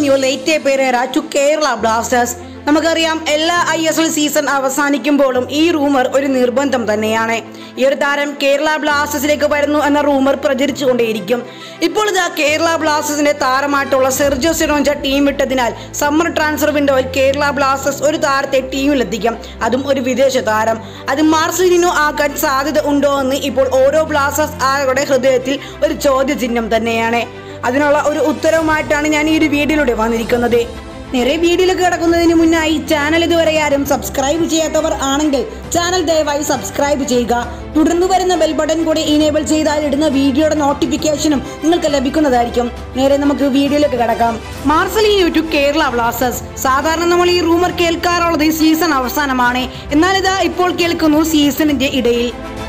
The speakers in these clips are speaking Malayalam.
Marcelinho late Pereira to Kerala Blasters. നമുക്കറിയാം എല്ലാ ISL സീസൺ അവസാനിക്കുമ്പോഴും ഈ റൂമർ ഒരു നിർബന്ധം തന്നെയാണ്. ഈ ഒരു താരം കേരള ബ്ലാസ്റ്റേഴ്സിലേക്ക് വരുന്നു എന്ന റൂമർ പ്രചരിച്ചുകൊണ്ടേയിരിക്കും. ഇപ്പോൾ ഇതാ കേരള ബ്ലാസ്റ്റേഴ്സിന്റെ താരമായിട്ടുള്ള സെർജിയോ സിറോഞ്ച ടീം വിട്ടതിനാൽ സമ്മർ ട്രാൻസ്ഫർ വിൻഡോയിൽ കേരള ബ്ലാസ്റ്റേഴ്സ് ഒരു താരത്തെ ടീമിലെത്തിക്കും, അതും ഒരു വിദേശ താരം. അത് മാർസലിനോ ആക്കാൻ സാധ്യത ഉണ്ടോ എന്ന് ഇപ്പോൾ ഓരോ ബ്ലാസ്റ്റേഴ്സ് ആരുടെ ഹൃദയത്തിൽ ഒരു ചോദ്യചിഹ്നം തന്നെയാണ്. അതിനുള്ള ഒരു ഉത്തരവുമായിട്ടാണ് ഞാൻ ഈ ഒരു വീഡിയോയിലൂടെ വന്നിരിക്കുന്നത്. നേരെ വീഡിയോയിലേക്ക് കിടക്കുന്നതിന് മുന്നായി ചാനൽ ഇതുവരെ ആരും സബ്സ്ക്രൈബ് ചെയ്യാത്തവർ ആണെങ്കിൽ ചാനൽ ദയവായി സബ്സ്ക്രൈബ് ചെയ്യുക. തുടർന്ന് വരുന്ന ബെൽ ബട്ടൺ കൂടി ഇനേബിൾ ചെയ്താൽ ഇടുന്ന വീഡിയോയുടെ നോട്ടിഫിക്കേഷനും നിങ്ങൾക്ക് ലഭിക്കുന്നതായിരിക്കും. നേരെ നമുക്ക് വീഡിയോയിലേക്ക് കിടക്കാം. Marcelinho to Kerala Blasters. സാധാരണ നമ്മൾ ഈ റൂമർ കേൾക്കാറുള്ളത് സീസൺ അവസാനമാണ്. എന്നാൽ ഇതാ ഇപ്പോൾ കേൾക്കുന്നു സീസണിന്റെ ഇടയിൽ.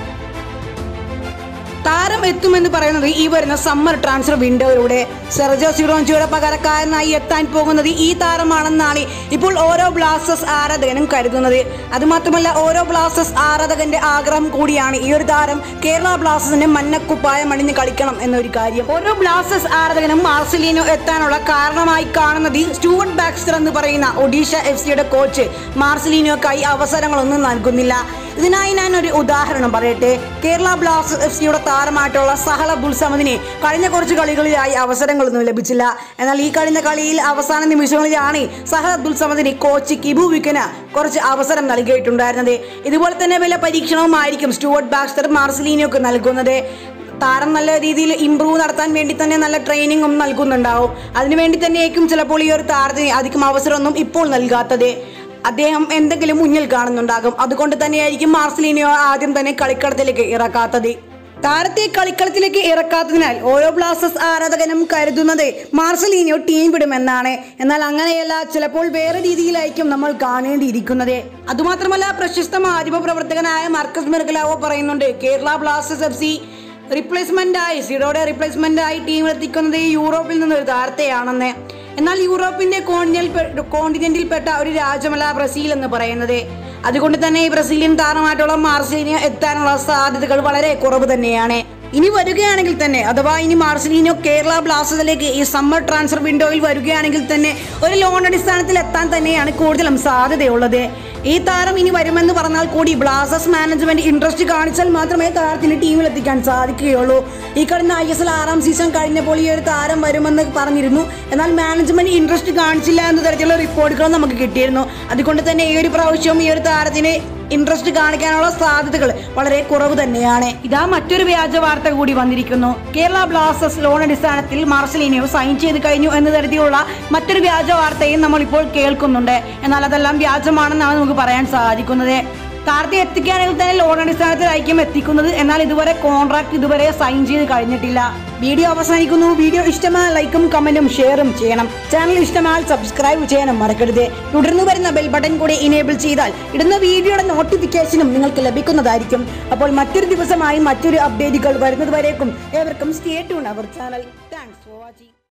താരം എത്തുമെന്ന് പറയുന്നത് ഈ വരുന്ന സമ്മർ ട്രാൻസ്ഫർ വിൻഡോയിലൂടെ. സെർജിയോ സിറോഞ്ചയുടെ പകരക്കാരനായി എത്താൻ പോകുന്നത് ഈ താരമാണെന്നാണ് ഇപ്പോൾ ഓരോ ബ്ലാസ്റ്റേഴ്സ് ആരാധകനും കരുതുന്നത്. അതുമാത്രമല്ല ഓരോ ബ്ലാസ്റ്റേഴ്സ് ആരാധകന്റെ ആഗ്രഹം കൂടിയാണ് ഈ ഒരു താരം കേരള ബ്ലാസ്റ്റേഴ്സിന്റെ മഞ്ഞക്കുപ്പായം അണിഞ്ഞ് കളിക്കണം എന്നൊരു കാര്യം. ഓരോ ബ്ലാസ്റ്റേഴ്സ് ആരാധകനും മാർസലിനോ എത്താനുള്ള കാരണമായി കാണുന്നത് സ്റ്റുവർട്ട് ബാക്സ്റ്റർ എന്ന് പറയുന്ന ഒഡീഷ FC കോച്ച് മാർസലിനോക്കായി അവസരങ്ങളൊന്നും നൽകുന്നില്ല. ഇതിനായി ഞാൻ ഒരു ഉദാഹരണം പറയട്ടെ. കേരള ബ്ലാസ്റ്റേഴ്സ് FC താരമായിട്ടുള്ള സഹൽ അബ്ദുൾ സമദിന് കഴിഞ്ഞ കുറച്ച് കളികളിലായി അവസരങ്ങളൊന്നും ലഭിച്ചില്ല. എന്നാൽ ഈ കഴിഞ്ഞ കളിയിൽ അവസാന നിമിഷങ്ങളിലാണ് സഹൽ അബ്ദുൾ സമദിന് കോച്ച് കിബു വിക്കന് കുറച്ച് അവസരം നൽകിയിട്ടുണ്ടായിരുന്നത്. ഇതുപോലെ തന്നെ വല്ല പരീക്ഷണവുമായിരിക്കും സ്റ്റുവർട്ട് ബാക്സ്റ്റർ മാർസലിനോക്ക് നൽകുന്നത്. താരം നല്ല രീതിയിൽ ഇംപ്രൂവ് നടത്താൻ വേണ്ടി തന്നെ നല്ല ട്രെയിനിങ്ങും നൽകുന്നുണ്ടാവും. അതിനുവേണ്ടി തന്നെയായിരിക്കും ചിലപ്പോൾ ഈ ഒരു താരത്തിന് അധികം അവസരമൊന്നും ഇപ്പോൾ നൽകാത്തത്. അദ്ദേഹം എന്തെങ്കിലും മുന്നിൽ കാണുന്നുണ്ടാകും. അതുകൊണ്ട് തന്നെയായിരിക്കും മാർസലിനോ ആദ്യം തന്നെ കളിക്കളത്തിലേക്ക് ഇറക്കാത്തത്. താരത്തെ കളിക്കളത്തിലേക്ക് ഇറക്കാത്തതിനാൽ ഓരോ ബ്ലാസ്റ്റേഴ്സ് ആരാധകനും കരുതുന്നത് മാർസലിനോ ടീം വിടുമെന്നാണ്. എന്നാൽ അങ്ങനെയല്ല, ചിലപ്പോൾ വേറെ രീതിയിലായിരിക്കും നമ്മൾ കാണേണ്ടിയിരിക്കുന്നത്. അതുമാത്രമല്ല പ്രശസ്ത മാധ്യമ പ്രവർത്തകനായ മാർക്കസ് മെർഗലാവോ പറയുന്നുണ്ട് കേരള ബ്ലാസ്റ്റേഴ്സ് FC റിപ്ലേസ്മെന്റായി സിഡോയുടെ റിപ്ലേസ്മെന്റായി ടീമിലെത്തിക്കുന്നത് യൂറോപ്പിൽ നിന്നൊരു താരത്തെയാണെന്ന്. എന്നാൽ യൂറോപ്പിന്റെ കോണ്ടിനെന്റിൽപ്പെട്ട ഒരു രാജ്യമല്ല ബ്രസീൽ എന്ന് പറയുന്നത്. അതുകൊണ്ട് തന്നെ ഈ ബ്രസീലിയൻ താരമായിട്ടുള്ള മാർസലിനോ എത്താനുള്ള സാധ്യതകൾ വളരെ കുറവ് തന്നെയാണ്. ഇനി വരികയാണെങ്കിൽ തന്നെ, അഥവാ ഇനി മാർസലിനോ കേരള ബ്ലാസ്റ്റേഴ്സിലേക്ക് ഈ സമ്മർ ട്രാൻസ്ഫർ വിൻഡോയിൽ വരികയാണെങ്കിൽ തന്നെ ഒരു ലോൺ അടിസ്ഥാനത്തിൽ എത്താൻ തന്നെയാണ് കൂടുതലും സാധ്യതയുള്ളത്. ഈ താരം ഇനി വരുമെന്ന് പറഞ്ഞാൽ കൂടി ബ്ലാസ്റ്റേഴ്സ് മാനേജ്മെന്റ് ഇൻട്രസ്റ്റ് കാണിച്ചാൽ മാത്രമേ താരത്തിന് ടീമിലെത്തിക്കാൻ സാധിക്കുകയുള്ളൂ. ഈ കഴിഞ്ഞ ISL 6ാം സീസൺ കഴിഞ്ഞപ്പോൾ ഈ ഒരു താരം വരുമെന്ന് പറഞ്ഞിരുന്നു. എന്നാൽ മാനേജ്മെന്റ് ഇൻട്രസ്റ്റ് കാണിച്ചില്ല എന്ന തരത്തിലുള്ള റിപ്പോർട്ടുകളും നമുക്ക് കിട്ടിയിരുന്നു. അതുകൊണ്ട് തന്നെ ഈ ഒരു പ്രാവശ്യവും ഈ ഒരു താരത്തിന് ഇൻട്രസ്റ്റ് കാണിക്കാനുള്ള സാധ്യതകൾ വളരെ കുറവ് തന്നെയാണ്. ഇതാ മറ്റൊരു വ്യാജ വാർത്ത കൂടി വന്നിരിക്കുന്നു. കേരള ബ്ലാസ്റ്റേഴ്സ് ലോൺ അടിസ്ഥാനത്തിൽ മാർസലിനോ സൈൻ ചെയ്ത് കഴിഞ്ഞു എന്ന തരത്തിലുള്ള മറ്റൊരു വ്യാജ വാർത്തയും നമ്മൾ ഇപ്പോൾ കേൾക്കുന്നുണ്ട്. എന്നാൽ അതെല്ലാം വ്യാജമാണെന്നാണ് നമുക്ക് പറയാൻ സാധിക്കുന്നത്. താരത്തെ എത്തിക്കുകയാണെങ്കിൽ തന്നെ ലോൺ അടിസ്ഥാനത്തിലായിരിക്കും എത്തിക്കുന്നത്. എന്നാൽ ഇതുവരെ കോൺട്രാക്ട് ഇതുവരെ സൈൻ ചെയ്ത് കഴിഞ്ഞിട്ടില്ല. വീഡിയോ അവസാനിക്കുന്നു. വീഡിയോ ഇഷ്ടമായ ലൈക്കും കമന്റും ഷെയറും ചെയ്യണം. ചാനൽ ഇഷ്ടമായാൽ സബ്സ്ക്രൈബ് ചെയ്യാനും മറക്കരുത്. തുടർന്ന് വരുന്ന ബെൽ ബട്ടൺ കൂടി ഇനേബിൾ ചെയ്താൽ ഇടുന്ന വീഡിയോയുടെ നോട്ടിഫിക്കേഷനും നിങ്ങൾക്ക് ലഭിക്കുന്നതായിരിക്കും. അപ്പോൾ മറ്റൊരു ദിവസമായി മറ്റൊരു അപ്ഡേറ്റുകൾ വരുന്നത് വരേക്കും ഏവർക്കും stay tune our channel. Thanks for watching.